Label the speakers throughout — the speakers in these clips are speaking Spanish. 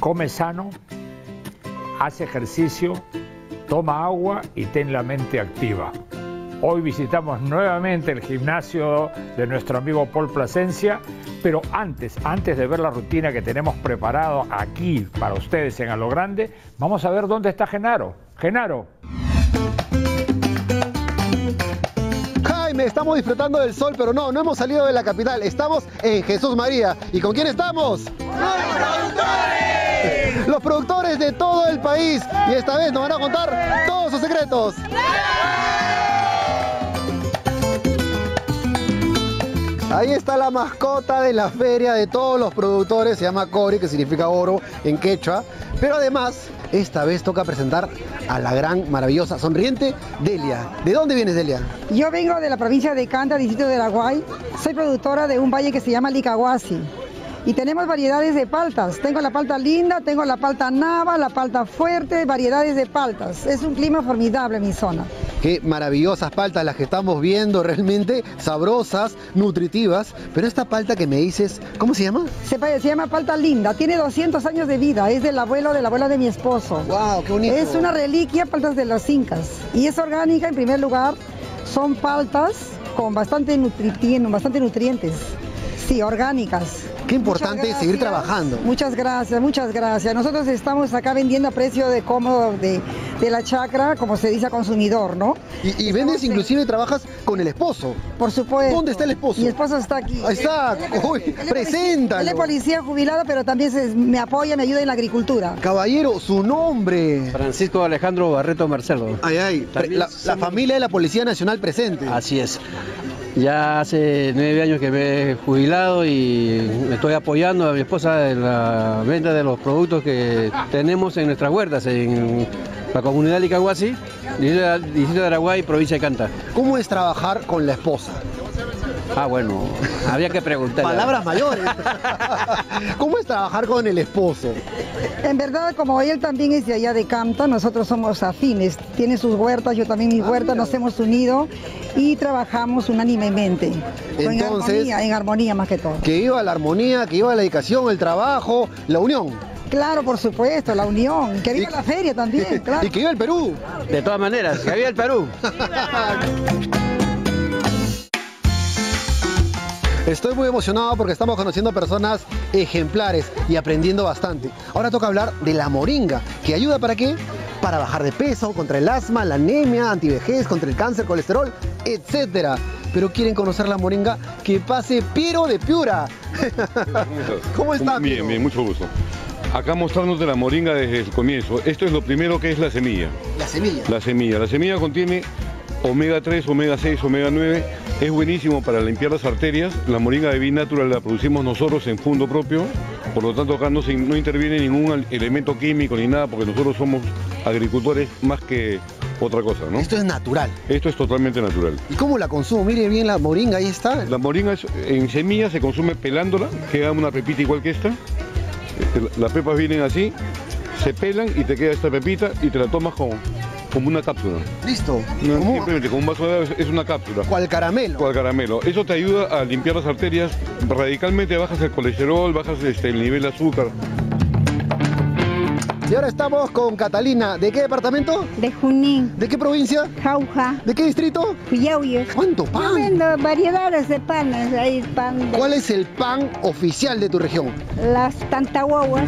Speaker 1: come sano, hace ejercicio, toma agua y ten la mente activa. Hoy visitamos nuevamente el gimnasio de nuestro amigo Paul Plasencia, pero antes de ver la rutina que tenemos preparado aquí para ustedes en A lo Grande, vamos a ver dónde está Genaro. Genaro.
Speaker 2: Jaime, estamos disfrutando del sol, pero no hemos salido de la capital, estamos en Jesús María. ¿Y con quién estamos? ¡Los productores! Los productores de todo el país, y esta vez nos van a contar todos sus secretos. Ahí está la mascota de la feria de todos los productores, se llama Cori, que significa oro en quechua, pero además, esta vez toca presentar a la gran, maravillosa, sonriente Delia. ¿De dónde vienes, Delia?
Speaker 3: Yo vengo de la provincia de Canta, distrito de Araguay. Soy productora de un valle que se llama Licahuasi. Y tenemos variedades de paltas. Tengo la palta linda, tengo la palta nava, la palta fuerte, variedades de paltas. Es un clima formidable en mi zona.
Speaker 2: Qué maravillosas paltas las que estamos viendo, realmente sabrosas, nutritivas. Pero esta palta que me dices, ¿cómo se llama?
Speaker 3: Se llama palta linda, tiene 200 años de vida, es del abuelo de la abuela de mi esposo.
Speaker 2: ¡Wow, qué bonito!
Speaker 3: Es una reliquia, paltas de los incas. Y es orgánica en primer lugar, son paltas con bastante nutrientes. Sí, orgánicas.
Speaker 2: Qué importante seguir trabajando.
Speaker 3: Muchas gracias, muchas gracias. Nosotros estamos acá vendiendo a precio de cómodo de la chacra, como se dice a consumidor, ¿no?
Speaker 2: Y vendes, inclusive trabajas con el esposo.
Speaker 3: Por supuesto.
Speaker 2: ¿Dónde está el esposo?
Speaker 3: Mi esposo está aquí.
Speaker 2: Ahí está, uy, preséntalo.
Speaker 3: Él es policía jubilado, pero también me apoya, me ayuda en la agricultura.
Speaker 2: Caballero, su nombre.
Speaker 4: Francisco Alejandro Barreto Marcelo.
Speaker 2: La familia de la Policía Nacional presente.
Speaker 4: Así es. Ya hace 9 años que me he jubilado y me estoy apoyando a mi esposa en la venta de los productos que tenemos en nuestras huertas, en la comunidad de Licahuasi, distrito de Araguay, provincia de Canta.
Speaker 2: ¿Cómo es trabajar con la esposa?
Speaker 4: Ah, bueno, había que preguntar.
Speaker 2: Palabras mayores. ¿Cómo es trabajar con el esposo?
Speaker 3: En verdad, como él también es de allá de Canta, nosotros somos afines. Tiene sus huertas, yo también mis huertas, nos hemos unido y trabajamos unánimemente.
Speaker 2: Entonces,
Speaker 3: en armonía más que todo.
Speaker 2: Que iba la armonía, que iba la dedicación, el trabajo, la unión.
Speaker 3: Claro, por supuesto, la unión. Que viva la feria también, claro.
Speaker 2: Y que viva el Perú.
Speaker 4: De todas maneras, que viva el Perú.
Speaker 2: Estoy muy emocionado porque estamos conociendo personas ejemplares y aprendiendo bastante. Ahora toca hablar de la moringa, que ayuda ¿para qué? Para bajar de peso, contra el asma, la anemia, antivejez, contra el cáncer, colesterol, etc. Pero quieren conocer la moringa, que pase Piero de Piura. ¿Cómo está, Piero?
Speaker 5: Bien, mucho gusto. Acá mostrándote la moringa desde el comienzo. Esto es lo primero que es la semilla.
Speaker 2: La semilla.
Speaker 5: La semilla. La semilla contiene omega 3, omega 6, omega 9. Es buenísimo para limpiar las arterias. La moringa de B-Natural la producimos nosotros en fundo propio. Por lo tanto, acá no interviene ningún elemento químico ni nada, porque nosotros somos agricultores más que otra cosa, ¿no?
Speaker 2: Esto es natural.
Speaker 5: Esto es totalmente natural.
Speaker 2: ¿Y cómo la consumo? Mire bien la moringa, ahí está.
Speaker 5: La moringa en semilla se consume pelándola, queda una pepita igual que esta. Las pepas vienen así, se pelan y te queda esta pepita y te la tomas como una cápsula.
Speaker 2: Listo.
Speaker 5: Simplemente con un vaso de agua es una cápsula.
Speaker 2: ¿Cuál caramelo?
Speaker 5: ¿Cuál caramelo? Eso te ayuda a limpiar las arterias, radicalmente bajas el colesterol, bajas el nivel de azúcar.
Speaker 2: Y ahora estamos con Catalina. ¿De qué departamento?
Speaker 6: De Junín.
Speaker 2: ¿De qué provincia?
Speaker 6: Jauja.
Speaker 2: ¿De qué distrito?
Speaker 6: Cuyauye.
Speaker 2: ¿Cuánto pan?
Speaker 6: Yo vendo variedades de panes. Hay pan de...
Speaker 2: ¿Cuál es el pan oficial de tu región?
Speaker 6: Las tantahuahuas.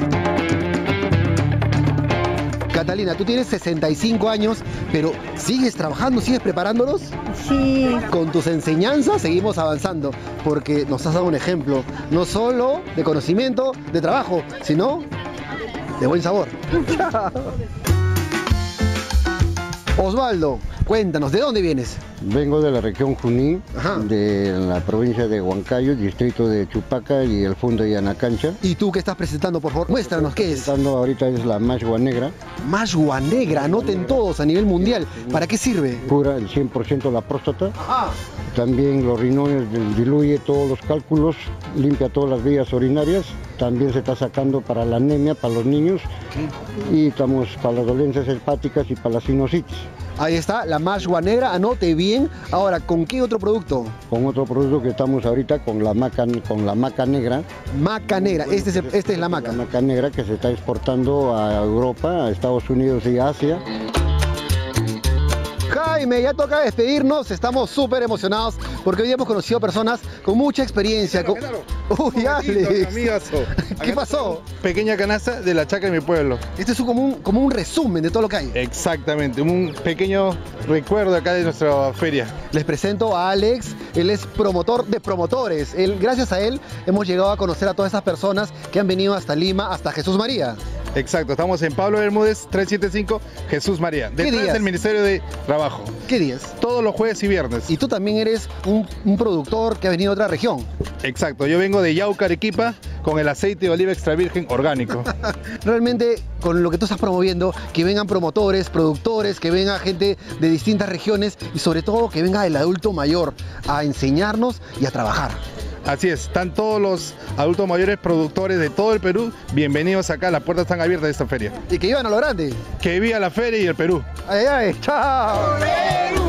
Speaker 2: Catalina, tú tienes 65 años, pero ¿sigues trabajando, sigues preparándolos?
Speaker 6: Sí.
Speaker 2: Con tus enseñanzas seguimos avanzando, porque nos has dado un ejemplo, no solo de conocimiento, de trabajo, sino de buen sabor. Osvaldo, cuéntanos, ¿de dónde vienes?
Speaker 7: Vengo de la región Junín,
Speaker 2: Ajá.
Speaker 7: de la provincia de Huancayo, distrito de Chupaca y el fondo de Yanacancha.
Speaker 2: ¿Y tú qué estás presentando, por favor? Muéstranos, ¿qué es?
Speaker 7: Presentando ahorita es la mashua negra,
Speaker 2: Mashua negra, anoten todos a nivel mundial. ¿Para qué sirve?
Speaker 7: cura el 100% la próstata,
Speaker 2: Ajá.
Speaker 7: también los riñones, diluye todos los cálculos, limpia todas las vías urinarias, también se está sacando para la anemia, para los niños, y estamos para las dolencias hepáticas y para la sinusitis.
Speaker 2: Ahí está, la mashua negra, anote bien. Ahora, ¿con qué otro producto?
Speaker 7: Con otro producto que estamos ahorita con la maca negra.
Speaker 2: Maca negra, esta es la maca.
Speaker 7: La maca negra que se está exportando a Europa, a Estados Unidos y Asia.
Speaker 2: Jaime, ya toca despedirnos, estamos súper emocionados porque hoy hemos conocido personas con mucha experiencia. Uy, Alex, ¿qué pasó?
Speaker 8: Pequeña canasta de la chacra de mi pueblo.
Speaker 2: Este es como un resumen de todo lo que hay.
Speaker 8: Exactamente, un pequeño recuerdo acá de nuestra feria.
Speaker 2: Les presento a Alex, él es promotor de promotores. Gracias a él hemos llegado a conocer a todas estas personas que han venido hasta Lima, hasta Jesús María.
Speaker 8: Exacto, estamos en Pablo Bermúdez 375 Jesús María, detrás del Ministerio de Trabajo.
Speaker 2: ¿Qué días?
Speaker 8: Todos los jueves y viernes.
Speaker 2: Y tú también eres un productor que ha venido de otra región.
Speaker 8: Exacto, yo vengo de Yauca, Arequipa, con el aceite de oliva extra virgen orgánico.
Speaker 2: Realmente, con lo que tú estás promoviendo, que vengan promotores, productores, que venga gente de distintas regiones y sobre todo que venga el adulto mayor a enseñarnos y a trabajar.
Speaker 8: Así es, están todos los adultos mayores productores de todo el Perú, bienvenidos acá, las puertas están abiertas de esta feria.
Speaker 2: Y que iban a lo grande.
Speaker 8: Que viva la feria y el Perú.
Speaker 2: ¡Ay, ay! ¡Chao!